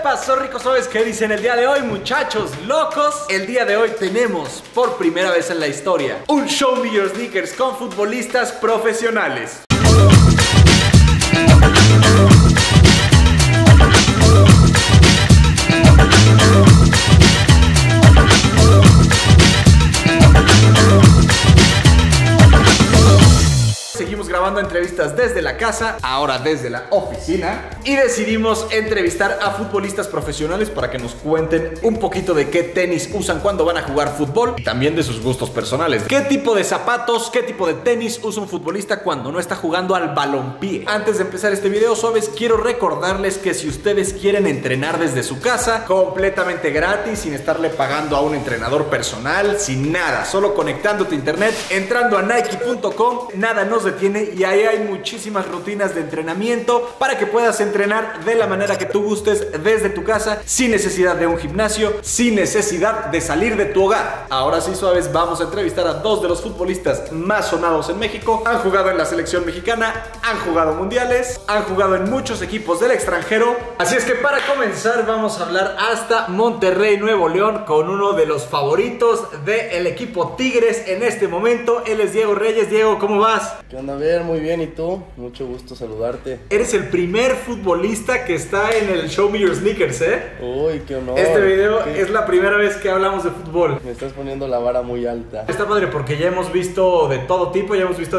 pasó, ricos? ¿Sabes qué dicen el día de hoy, muchachos locos? El día de hoy tenemos, por primera vez en la historia, un Show Me Your Sneakers con futbolistas profesionales. Seguimos grabando entrevistas desde la casa, ahora desde la oficina, y decidimos entrevistar a futbolistas profesionales para que nos cuenten un poquito de qué tenis usan cuando van a jugar fútbol y también de sus gustos personales. ¿Qué tipo de zapatos, qué tipo de tenis usa un futbolista cuando no está jugando al balompié? Antes de empezar este video, suaves, quiero recordarles que si ustedes quieren entrenar desde su casa, completamente gratis, sin estarle pagando a un entrenador personal, sin nada, solo conectándote a internet, entrando a Nike.com, nada nos detiene y ahí hay muchísimas rutinas de entrenamiento para que puedas entrenar de la manera que tú gustes desde tu casa, sin necesidad de un gimnasio, sin necesidad de salir de tu hogar. Ahora sí, suaves, vamos a entrevistar a dos de los futbolistas más sonados en México. Han jugado en la selección mexicana, han jugado mundiales, han jugado en muchos equipos del extranjero. Así es que para comenzar vamos a hablar hasta Monterrey, Nuevo León, con uno de los favoritos del equipo Tigres en este momento. Él es Diego Reyes. Diego, ¿cómo vas? ¿Qué onda? A ver, muy bien, ¿y tú? Mucho gusto saludarte. Eres el primer futbolista que está en el Show Me Your Sneakers, ¿eh? Uy, qué honor. Este video es la primera vez que hablamos de fútbol. Me estás poniendo la vara muy alta. Está padre porque ya hemos visto de todo tipo,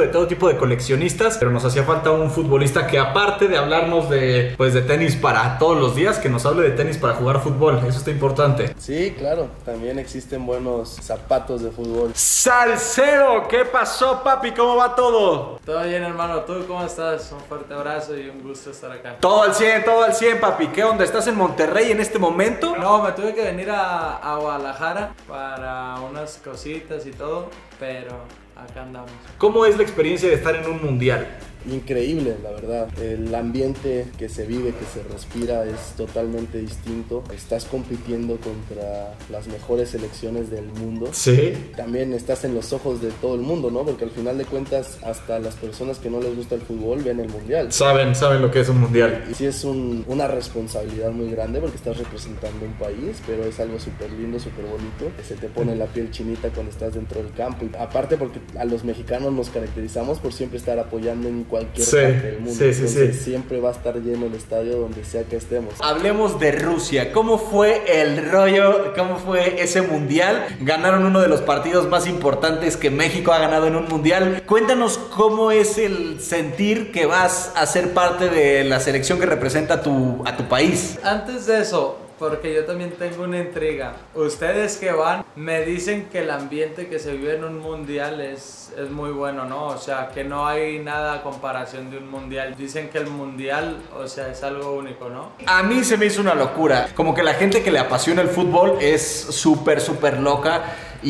de coleccionistas, pero nos hacía falta un futbolista que, aparte de hablarnos de tenis para todos los días, que nos hable de tenis para jugar fútbol. Eso está importante. Sí, claro, también existen buenos zapatos de fútbol. Salcedo, ¿qué pasó, papi? ¿Cómo va todo? Todo bien, hermano. ¿Tú cómo estás? Un fuerte abrazo y un gusto estar acá. Todo al 100, papi. ¿Qué onda? ¿Estás en Monterrey en este momento? No, me tuve que venir a Guadalajara para unas cositas y todo, pero acá andamos. ¿Cómo es la experiencia de estar en un mundial? Increíble, la verdad. El ambiente que se vive, que se respira es totalmente distinto. Estás compitiendo contra las mejores selecciones del mundo. Sí. También estás en los ojos de todo el mundo, ¿no? Porque al final de cuentas, hasta las personas que no les gusta el fútbol ven el mundial. Saben lo que es un mundial. Y sí es una responsabilidad muy grande porque estás representando un país, pero es algo súper lindo, súper bonito. Se te pone la piel chinita cuando estás dentro del campo. Y aparte porque a los mexicanos nos caracterizamos por siempre estar apoyando en cualquier parte del mundo. Entonces, siempre va a estar lleno el estadio donde sea que estemos. Hablemos de Rusia. ¿Cómo fue el rollo? ¿Cómo fue ese mundial? Ganaron uno de los partidos más importantes que México ha ganado en un mundial. Cuéntanos cómo es el sentir que vas a ser parte de la selección que representa a tu país. Antes de eso, porque yo también tengo una intriga. Ustedes que van me dicen que el ambiente que se vive en un mundial es muy bueno, ¿no? O sea, que no hay nada a comparación de un mundial. Dicen que el mundial, o sea, es algo único, ¿no? A mí se me hizo una locura. Como que la gente que le apasiona el fútbol es súper loca.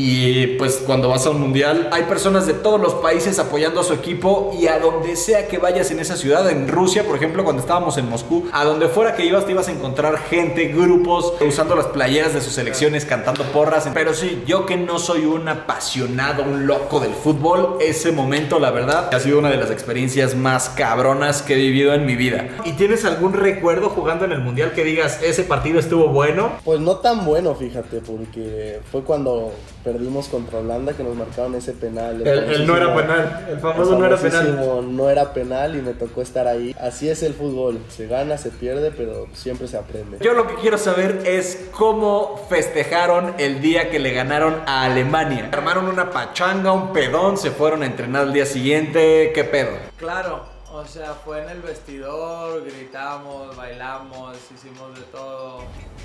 Y pues cuando vas a un mundial hay personas de todos los países apoyando a su equipo, y a donde sea que vayas en esa ciudad, en Rusia por ejemplo, cuando estábamos en Moscú, a donde fuera que ibas te ibas a encontrar gente, grupos usando las playeras de sus selecciones, cantando porras. Pero sí, yo que no soy un apasionado, un loco del fútbol, ese momento la verdad ha sido una de las experiencias más cabronas que he vivido en mi vida. ¿Y tienes algún recuerdo jugando en el mundial que digas, ese partido estuvo bueno? Pues no tan bueno, fíjate, porque fue cuando perdimos contra Holanda que nos marcaron ese penal. El no era penal, el famoso no era penal. No era penal y me tocó estar ahí. Así es el fútbol, se gana, se pierde, pero siempre se aprende. Yo lo que quiero saber es cómo festejaron el día que le ganaron a Alemania. Armaron una pachanga, un pedón, se fueron a entrenar al día siguiente, ¿qué pedo? Claro, o sea, fue en el vestidor, gritamos, bailamos, hicimos de todo.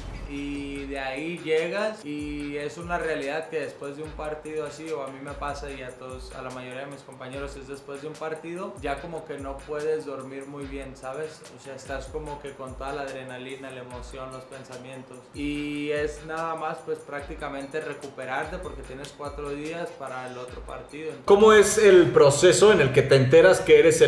Y de ahí llegas y es una realidad que después de un partido así, o a mí me pasa y a la mayoría de mis compañeros, es después de un partido ya como que no puedes dormir muy bien, ¿sabes? O sea, estás como que con toda la adrenalina, la emoción, los pensamientos, y es nada más pues prácticamente recuperarte porque tienes 4 días para el otro partido. Entonces, ¿cómo es el proceso en el que te enteras que eres seleccionado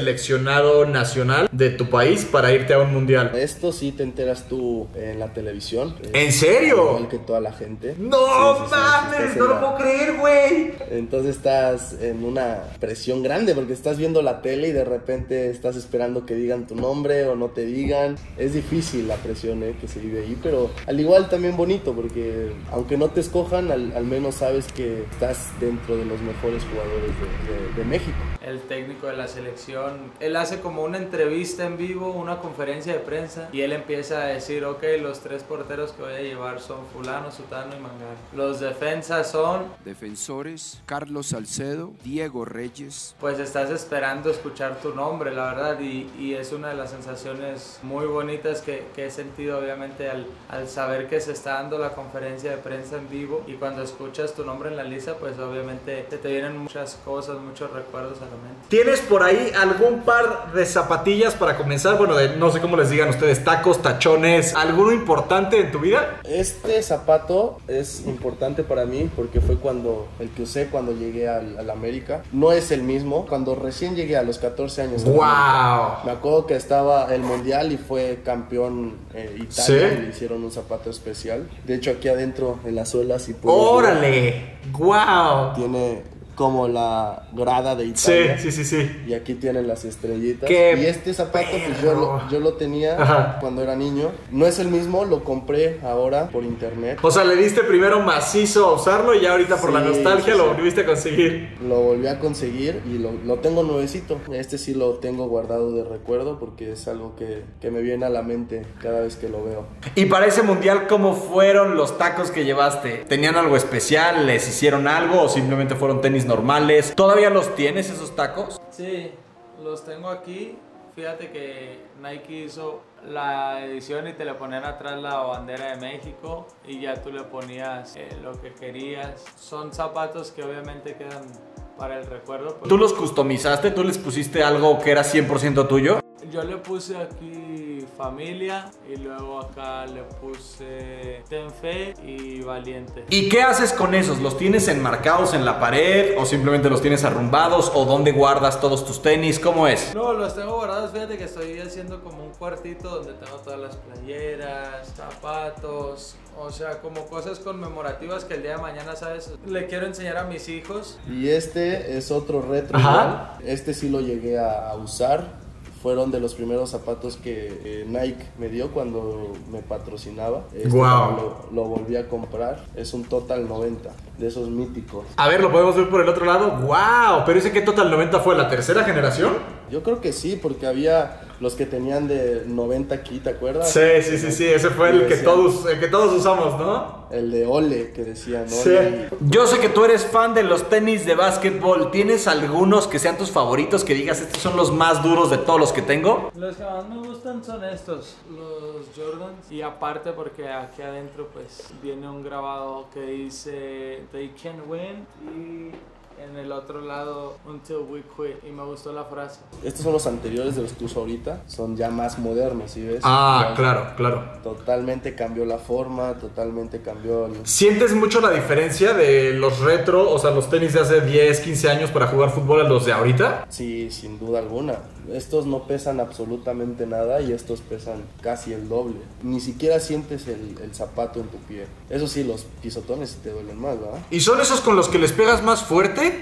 seleccionado nacional de tu país para irte a un mundial? Esto sí te enteras tú en la televisión. ¿En serio? Igual que toda la gente. ¡No Sí, mames! estás ¡No en lo la- puedo creer, güey! Entonces estás en una presión grande porque estás viendo la tele y de repente estás esperando que digan tu nombre o no te digan. Es difícil la presión que se vive ahí, pero al igual también bonito porque aunque no te escojan, al menos sabes que estás dentro de los mejores jugadores de México. El técnico de la selección, él hace como una entrevista en vivo, una conferencia de prensa y él empieza a decir, ok, los 3 porteros que voy a llevar son fulano, sutano y mangano. Los defensas son, Defensores, Carlos Salcedo, Diego Reyes. pues estás esperando escuchar tu nombre, la verdad, y es una de las sensaciones muy bonitas que he sentido obviamente al saber que se está dando la conferencia de prensa en vivo y cuando escuchas tu nombre en la lista, pues obviamente te vienen muchas cosas, muchos recuerdos a la mente. ¿Tienes por ahí algún par de zapatillas para comenzar? Bueno, no sé cómo les digan ustedes, tacos, tachones, ¿alguno importante en tu vida? Este zapato es importante para mí porque fue el que usé cuando llegué al América. No es el mismo. Cuando recién llegué a los 14 años. ¡Wow! Me acuerdo que estaba el Mundial y fue campeón Italia. ¿Sí? Y le hicieron un zapato especial. De hecho, aquí adentro en la suela, si puedes ver, ¡Órale! ¡Wow! tiene como la grada de Italia. Sí. Y aquí tienen las estrellitas. ¡Qué Y este zapato pues perro! yo lo tenía Ajá. cuando era niño. No es el mismo, lo compré ahora por internet. O sea, le diste primero macizo a usarlo y ya ahorita por la Sí, nostalgia sí, lo sí. volviste a conseguir. Lo volví a conseguir y lo tengo nuevecito. Este sí lo tengo guardado de recuerdo porque es algo que me viene a la mente cada vez que lo veo. Y para ese mundial, ¿cómo fueron los tacos que llevaste? ¿Tenían algo especial? ¿Les hicieron algo o simplemente fueron tenis normales? ¿Todavía los tienes esos tacos? Sí, los tengo aquí. Fíjate que Nike hizo la edición y te le ponían atrás la bandera de México y ya tú le ponías lo que querías. Son zapatos que obviamente quedan para el recuerdo. ¿Tú los customizaste? ¿Tú les pusiste algo que era 100% tuyo? Yo le puse aquí familia y luego acá le puse ten fe y valiente. ¿Y qué haces con esos? ¿Los tienes enmarcados en la pared o simplemente los tienes arrumbados o dónde guardas todos tus tenis? ¿Cómo es? No, los tengo guardados, fíjate que estoy haciendo como un cuartito donde tengo todas las playeras, zapatos, o sea, como cosas conmemorativas que el día de mañana, ¿sabes? Le quiero enseñar a mis hijos. Y este es otro retro. Ajá. igual. Este sí lo llegué a usar. Fueron de los primeros zapatos que Nike me dio cuando me patrocinaba. Guau. Lo volví a comprar. Es un Total 90, de esos míticos. A ver, ¿lo podemos ver por el otro lado? ¡Wow! ¿Pero ese que Total 90 fue la tercera generación? Yo creo que sí, porque había los que tenían de 90 aquí, ¿te acuerdas? Sí, ese fue el que todos usamos, ¿no? El de Ole, que decían Sí. Ole. Yo sé que tú eres fan de los tenis de básquetbol. ¿Tienes algunos que sean tus favoritos? Que digas, estos son los más duros de todos los que tengo. Los que más me gustan son estos, los Jordans. Y aparte porque aquí adentro pues viene un grabado que dice They can win y en el otro lado Until we quit. Y me gustó la frase. Estos son los anteriores de los que uso ahorita. Son ya más modernos, ¿sí ves? Ah, Ya claro. Totalmente cambió la forma, totalmente cambió ¿Sientes mucho la diferencia de los retro, o sea, los tenis de hace 10, 15 años para jugar fútbol a los de ahorita? Sí, sin duda alguna. Estos no pesan absolutamente nada y estos pesan casi el doble. Ni siquiera sientes el zapato en tu pie. Eso sí, los pisotones sí te duelen más, ¿verdad? ¿Y son esos con los que les pegas más fuerte?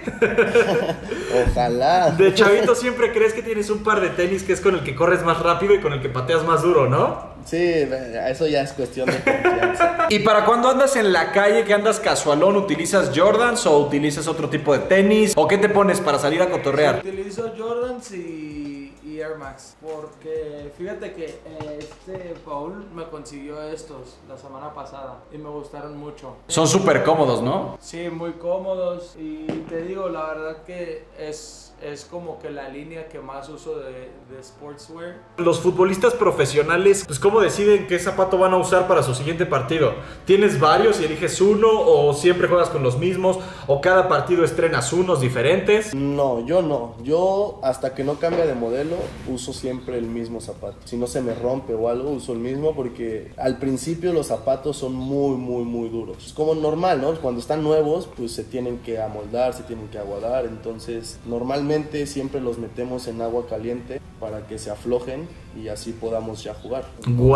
Ojalá. De chavito siempre crees que tienes un par de tenis que es con el que corres más rápido y con el que pateas más duro, ¿no? Sí, eso ya es cuestión de confianza. ¿Y para cuando andas en la calle, que andas casualón, utilizas Jordans o utilizas otro tipo de tenis? ¿O qué te pones para salir a cotorrear? Utilizo Jordans y Air Max. Porque fíjate que Paul me consiguió estos la semana pasada y me gustaron mucho. Son súper cómodos, ¿no? Sí, muy cómodos y te digo, la verdad que es como que la línea que más uso de sportswear. Los futbolistas profesionales, pues ¿cómo deciden qué zapato van a usar para su siguiente partido? ¿Tienes varios y eliges uno o siempre juegas con los mismos o cada partido estrenas unos diferentes? No, yo no. Yo hasta que no cambia de modelo uso siempre el mismo zapato. Si no se me rompe o algo, uso el mismo porque al principio los zapatos son muy duros. Es como normal, ¿no? Cuando están nuevos, pues se tienen que amoldar, se tienen que aguadar. Entonces, normalmente siempre los metemos en agua caliente para que se aflojen y así podamos ya jugar.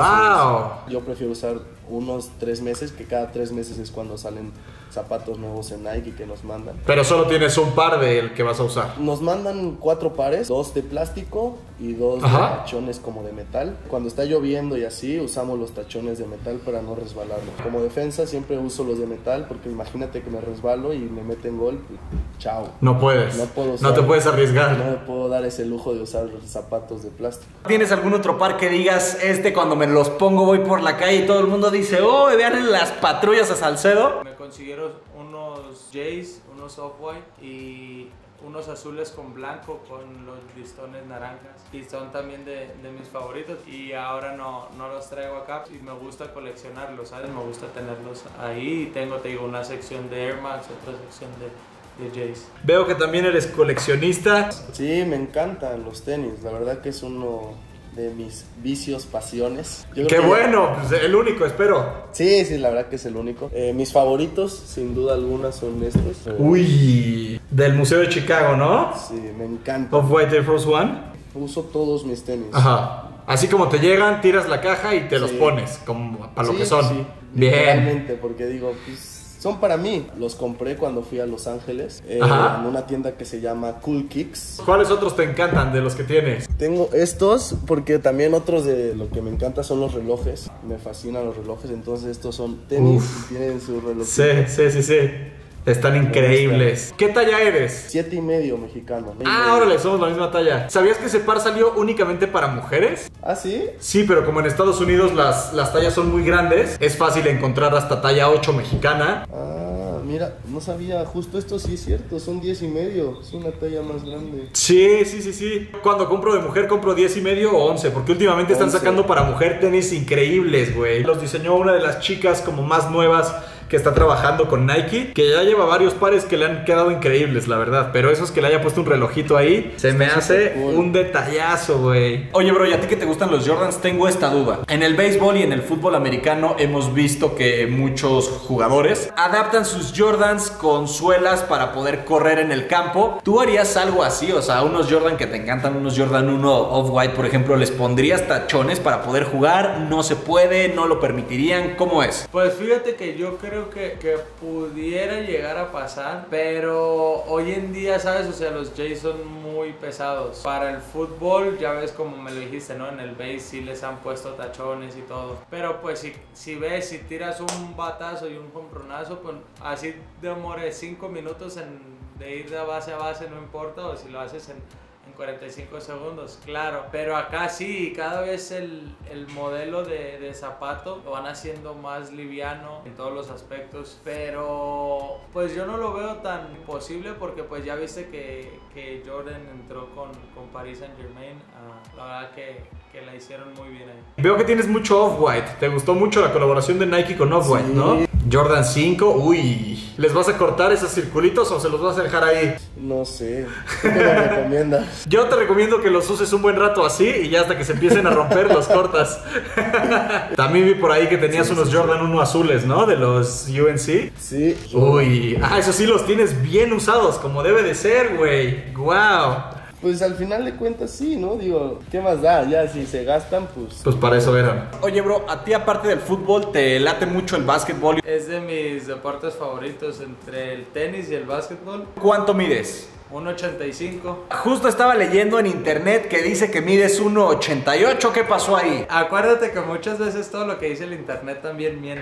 ¡Wow! Yo prefiero usar unos 3 meses, que cada 3 meses es cuando salen zapatos nuevos en Nike que nos mandan. Pero solo tienes un par del que vas a usar. Nos mandan 4 pares, 2 de plástico y 2 de tachones como de metal. Cuando está lloviendo y así, usamos los tachones de metal para no resbalarnos. Como defensa siempre uso los de metal porque imagínate que me resbalo y me meten gol, chao. No puedes. No puedo usar, no te puedes arriesgar. No me puedo dar ese lujo de usar zapatos de plástico. ¿Tienes algún otro par que digas, cuando me los pongo voy por la calle y todo el mundo dice, oh, vean las patrullas a Salcedo? Me consiguieron unos Jays, unos Off-White y unos azules con blanco con los listones naranjas y son también de mis favoritos y ahora no los traigo acá y me gusta coleccionarlos, ¿sabes? Me gusta tenerlos ahí y tengo, te digo, una sección de Air Max, otra sección de Jays. Veo que también eres coleccionista. Sí, me encantan los tenis, la verdad que es uno de mis vicios, pasiones. ¡Qué bueno! Pues el único, espero. Sí, la verdad que es el único. Mis favoritos, sin duda alguna, son estos. Uy, del Museo de Chicago, ¿no? Sí, me encanta. Off-White Air Force One. Uso todos mis tenis. Ajá. Así como te llegan, tiras la caja y te los pones, como para lo que son. Sí, bien. Realmente, porque digo, pues son para mí. Los compré cuando fui a Los Ángeles en una tienda que se llama Cool Kicks. ¿Cuáles otros te encantan de los que tienes? Tengo estos porque también otros de lo que me encanta son los relojes. Me fascinan los relojes, entonces estos son tenis y tienen su reloj. Sí. Están increíbles. ¿Qué talla eres? 7,5 mexicano. Órale, somos la misma talla. ¿Sabías que ese par salió únicamente para mujeres? ¿Ah, sí? Sí, pero como en Estados Unidos las tallas son muy grandes, es fácil encontrar hasta talla 8 mexicana. Mira, no sabía, justo esto sí es cierto, son 10,5, es una talla más grande. Sí. Cuando compro de mujer compro 10,5 o 11, porque últimamente están sacando para mujer tenis increíbles, güey. Los diseñó una de las chicas como más nuevas que está trabajando con Nike, que ya lleva varios pares que le han quedado increíbles, la verdad. Pero esos que le haya puesto un relojito ahí, se me hace un detallazo, güey. Oye, bro, ¿y a ti que te gustan los Jordans? Tengo esta duda. En el béisbol y en el fútbol americano hemos visto que muchos jugadores adaptan sus Jordans con suelas para poder correr en el campo. ¿Tú harías algo así? O sea, unos Jordan que te encantan, unos Jordan 1 Off-White, por ejemplo, ¿les pondrías tachones para poder jugar? ¿No se puede? ¿No lo permitirían? ¿Cómo es? Pues fíjate que yo creo que pudiera llegar a pasar, pero hoy en día, ¿sabes? O sea, los Jays son muy pesados. Para el fútbol, ya ves como me lo dijiste, ¿no? En el base sí les han puesto tachones y todo. Pero pues si tiras un batazo y un jonronazo, pues así demore 5 minutos de ir de base a base, no importa, o si lo haces en 45 segundos, claro. Pero acá sí, cada vez el modelo de zapato lo van haciendo más liviano en todos los aspectos. Pero pues yo no lo veo tan imposible porque pues ya viste que Jordan entró con Paris Saint-Germain. La verdad que la hicieron muy bien ahí. Veo que tienes mucho Off-White. Te gustó mucho la colaboración de Nike con Off-White, ¿no? Jordan 5, uy. ¿Les vas a cortar esos circulitos o se los vas a dejar ahí? No sé. ¿Qué me recomiendas? Yo te recomiendo que los uses un buen rato así y ya hasta que se empiecen a romper los cortas. También vi por ahí que tenías unos Jordan 1 azules, ¿no? De los UNC. Sí. Uy. Eso sí los tienes bien usados, como debe de ser, güey. Wow. Pues al final de cuentas sí, ¿no? Digo, ¿qué más da? Ya si se gastan, pues... Pues para eso eran. Oye, bro, ¿a ti aparte del fútbol te late mucho el básquetbol? Es de mis deportes favoritos entre el tenis y el básquetbol. ¿Cuánto mides? 1.85. Justo estaba leyendo en internet que dice que mides 1.88. ¿Qué pasó ahí? Acuérdate que muchas veces todo lo que dice el internet también miente,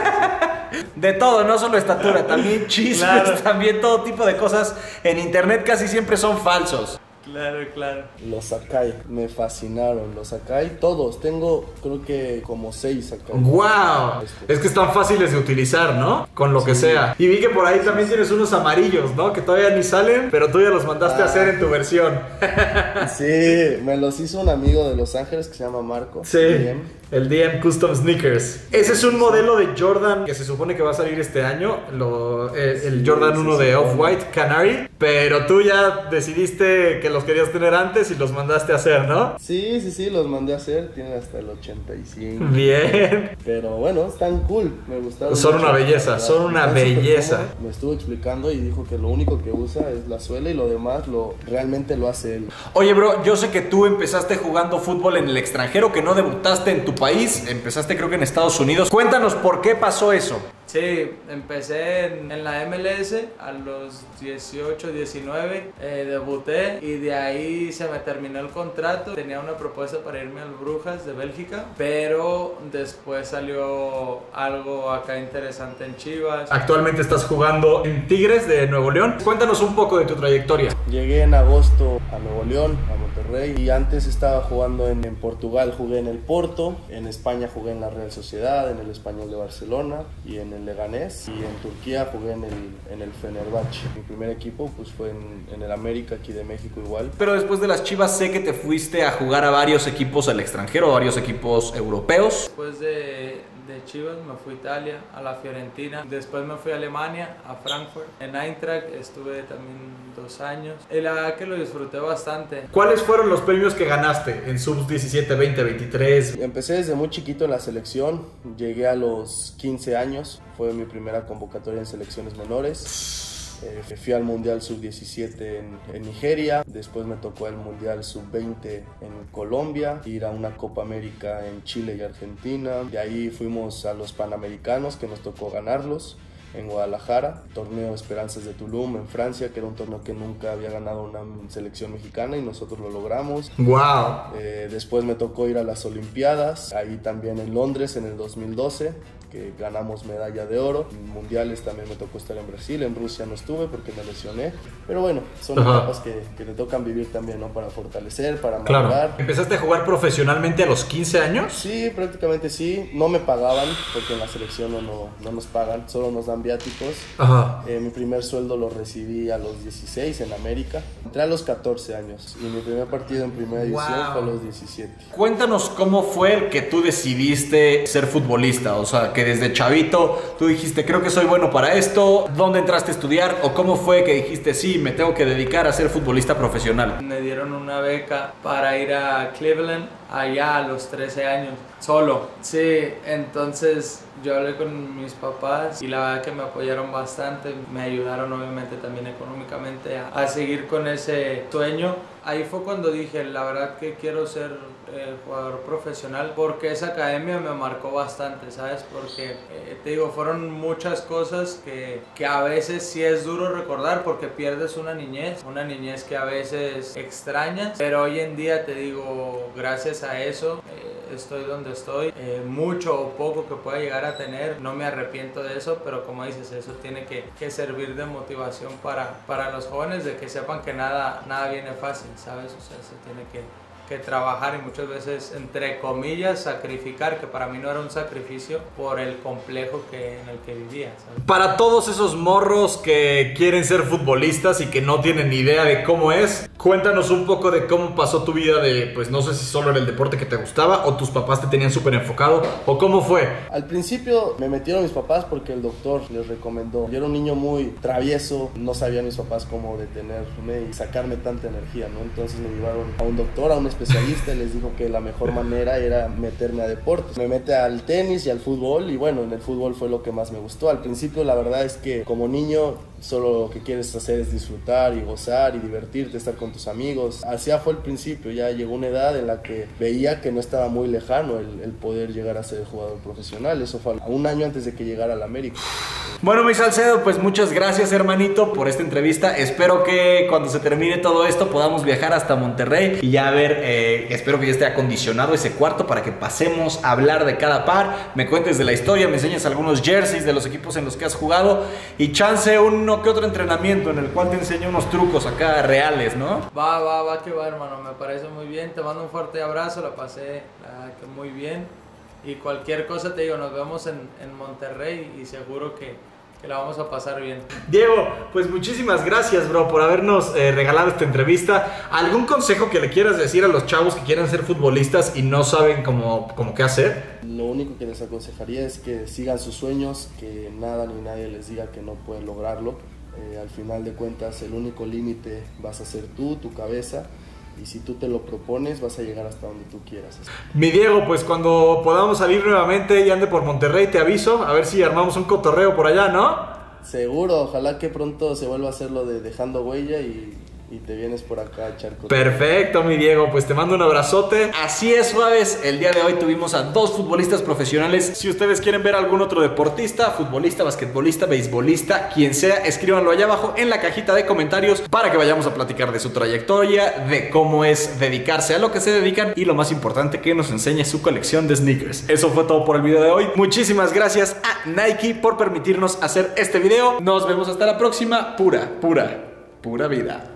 ¿no? De todo, no solo estatura, también chismes, también todo tipo de cosas en internet casi siempre son falsos. Claro. Los Sakai, me fascinaron. Los Sakai, todos. Tengo, creo que como 6 Sakai. ¡Wow! Es que están fáciles de utilizar, ¿no? Con lo que sea. Y vi que por ahí también tienes unos amarillos, ¿no? Que todavía ni salen, pero tú ya los mandaste a hacer en tu versión. Sí, me los hizo un amigo de Los Ángeles que se llama Marco. Sí. El DM Custom Sneakers. Ese es un modelo de Jordan que se supone que va a salir este año. El Jordan 1 de Off-White Canary. Pero tú ya decidiste que los querías tener antes y los mandaste a hacer, ¿no? Sí, los mandé a hacer. Tienen hasta el 85. Bien. Pero bueno, están cool. Me gustaron. Son mucho, una belleza, son una belleza. Me estuvo explicando y dijo que lo único que usa es la suela y lo demás realmente lo hace él. Oye, bro, yo sé que tú empezaste jugando fútbol en el extranjero, que no debutaste en tu país, empezaste creo que en Estados Unidos. Cuéntanos por qué pasó eso. Sí, empecé en la MLS a los 18, 19, debuté y de ahí se me terminó el contrato. Tenía una propuesta para irme al Brujas de Bélgica, pero después salió algo acá interesante en Chivas. Actualmente estás jugando en Tigres de Nuevo León. Cuéntanos un poco de tu trayectoria. Llegué en agosto a Nuevo León, a Monterrey, y antes estaba jugando en Portugal, jugué en el Porto, en España jugué en la Real Sociedad, en el Español de Barcelona y en el Leganés, y en Turquía jugué en el Fenerbahce. Mi primer equipo pues fue en el América aquí de México igual. Pero después de las Chivas sé que te fuiste a jugar a varios equipos al extranjero, a varios equipos europeos. Después de Chivas me fui a Italia, a la Fiorentina, después me fui a Alemania, a Frankfurt. En Eintracht estuve también 2 años y la verdad que lo disfruté bastante. ¿Cuáles fueron los premios que ganaste en Sub 17, 20, 23? Empecé desde muy chiquito en la selección, llegué a los 15 años, fue mi primera convocatoria en selecciones menores. Fui al Mundial Sub-17 en Nigeria, después me tocó el Mundial Sub-20 en Colombia, ir a una Copa América en Chile y Argentina, de ahí fuimos a los Panamericanos que nos tocó ganarlos en Guadalajara, torneo Esperanzas de Tulum en Francia, que era un torneo que nunca había ganado una selección mexicana y nosotros lo logramos. ¡Wow! Después me tocó ir a las Olimpiadas, ahí también en Londres en el 2012, que ganamos medalla de oro. En mundiales también me tocó estar en Brasil, en Rusia no estuve porque me lesioné, pero bueno, son etapas que te tocan vivir también, ¿no? Para fortalecer, para madurar. Claro. ¿Empezaste a jugar profesionalmente a los 15 años? Sí, prácticamente sí, no me pagaban porque en la selección no nos pagan, solo nos dan viáticos. Ajá. Mi primer sueldo lo recibí a los 16 en América, entré a los 14 años y mi primer partido en primera división fue a los 17. Cuéntanos cómo fue el que tú decidiste ser futbolista, o sea, que desde chavito tú dijiste, creo que soy bueno para esto. ¿Dónde entraste a estudiar? ¿O cómo fue que dijiste, sí, me tengo que dedicar a ser futbolista profesional? Me dieron una beca para ir a Cleveland allá a los 13 años, solo. Sí, entonces yo hablé con mis papás y la verdad que me apoyaron bastante, me ayudaron obviamente también económicamente a seguir con ese sueño. Ahí fue cuando dije, la verdad que quiero ser jugador profesional, porque esa academia me marcó bastante, ¿sabes? Porque te digo, fueron muchas cosas que a veces sí es duro recordar porque pierdes una niñez que a veces extrañas, pero hoy en día te digo, gracias a eso estoy donde estoy. Mucho o poco que pueda llegar a tener, no me arrepiento de eso, pero como dices, eso tiene que servir de motivación para los jóvenes, de que sepan que nada viene fácil, ¿sabes? O sea, se tiene que trabajar y muchas veces, entre comillas, sacrificar, que para mí no era un sacrificio por el complejo en el que vivía, ¿sabes? Para todos esos morros que quieren ser futbolistas y que no tienen ni idea de cómo es, cuéntanos un poco de cómo pasó tu vida de, pues no sé si solo era el deporte que te gustaba o tus papás te tenían súper enfocado o cómo fue. Al principio me metieron mis papás porque el doctor les recomendó. Yo era un niño muy travieso, no sabían mis papás cómo detenerme y sacarme tanta energía, ¿no? Entonces me llevaron a un doctor, a un especialista, y les dijo que la mejor manera era meterme a deportes. Me mete al tenis y al fútbol y bueno, en el fútbol fue lo que más me gustó. Al principio la verdad es que como niño solo lo que quieres hacer es disfrutar y gozar y divertirte, estar con tus amigos. Así fue el principio, ya llegó una edad en la que veía que no estaba muy lejano el poder llegar a ser jugador profesional. Eso fue un año antes de que llegara al América. Bueno, mi Salcedo, pues muchas gracias, hermanito, por esta entrevista. Espero que cuando se termine todo esto podamos viajar hasta Monterrey y ya ver, espero que ya esté acondicionado ese cuarto para que pasemos a hablar de cada par, me cuentes de la historia, me enseñes algunos jerseys de los equipos en los que has jugado y chance uno que otro entrenamiento en el cual te enseñe unos trucos acá reales, ¿no? Va que va, hermano, me parece muy bien, te mando un fuerte abrazo, la pasé que muy bien y cualquier cosa te digo, nos vemos en Monterrey y seguro que que la vamos a pasar bien. Diego, pues muchísimas gracias, bro, por habernos regalado esta entrevista. ¿Algún consejo que le quieras decir a los chavos que quieren ser futbolistas y no saben cómo qué hacer? Lo único que les aconsejaría es que sigan sus sueños, que nada ni nadie les diga que no pueden lograrlo. Al final de cuentas, el único límite vas a ser tú, tu cabeza. Y si tú te lo propones, vas a llegar hasta donde tú quieras. Mi Diego, pues cuando podamos salir nuevamente y ande por Monterrey, te aviso. A ver si armamos un cotorreo por allá, ¿no? Seguro, ojalá que pronto se vuelva a hacer lo de dejando huella y te vienes por acá a echar cosas. Perfecto, mi Diego, pues te mando un abrazote. Así es, suaves, el día de hoy tuvimos a 2 futbolistas profesionales. Si ustedes quieren ver algún otro deportista, futbolista, basquetbolista, beisbolista, quien sea, escríbanlo allá abajo en la cajita de comentarios para que vayamos a platicar de su trayectoria, de cómo es dedicarse a lo que se dedican y lo más importante, que nos enseñe su colección de sneakers. Eso fue todo por el video de hoy. Muchísimas gracias a Nike por permitirnos hacer este video. Nos vemos hasta la próxima. Pura vida.